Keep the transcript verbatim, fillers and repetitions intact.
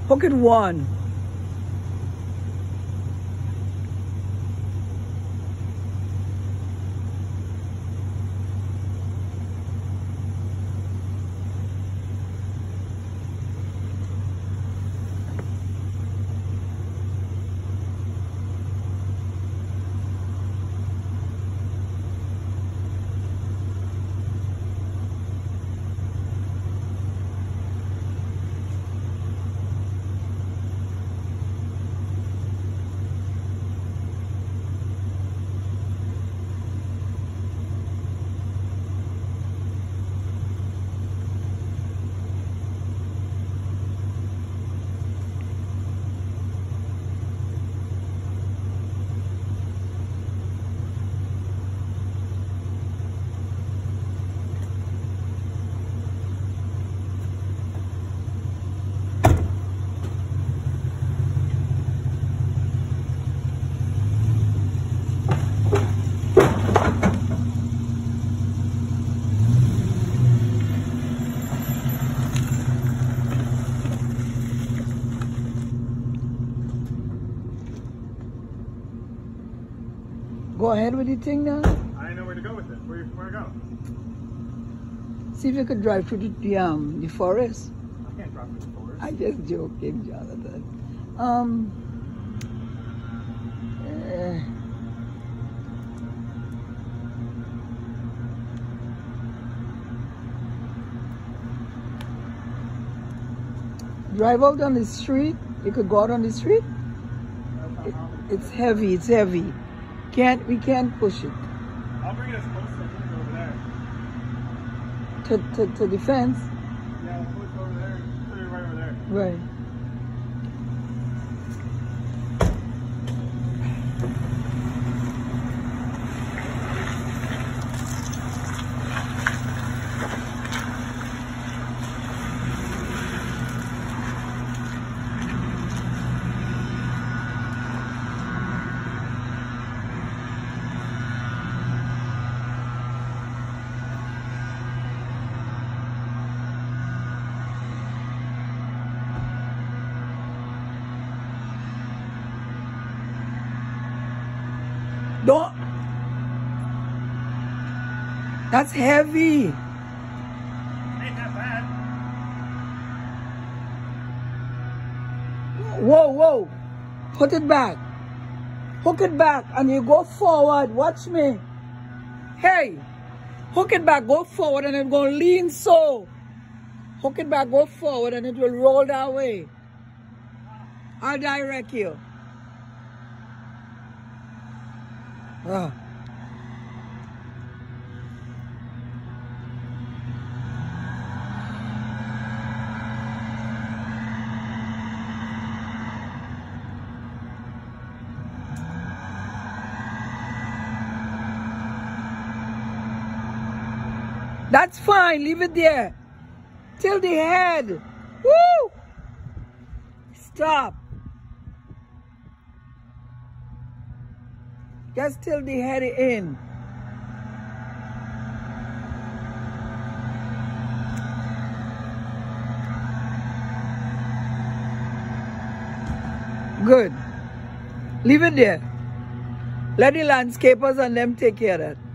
Hook it one. Go ahead with the thing now. I know where to go with it. Where, where to go? See if you could drive through the, the um the forest. I can't drive through the forest. I just joking, Jonathan. Um. Uh, drive out on the street. You could go out on the street. It, it's heavy. It's heavy. Can't we can't push it. I'll bring it as close as I can over there. To to to the fence. Yeah, I'll push over there. Put it right over there. Right. Don't. That's heavy. Ain't that bad. Whoa, whoa. Put it back. Hook it back and you go forward. Watch me. Hey. Hook it back. Go forward and it's going to lean so. Hook it back. Go forward and it will roll that way. I'll direct you. Ah. That's fine. Leave it there. Till the head. Woo! Stop. Just till the head in. Good. Leave it there. Let the landscapers and them take care of that.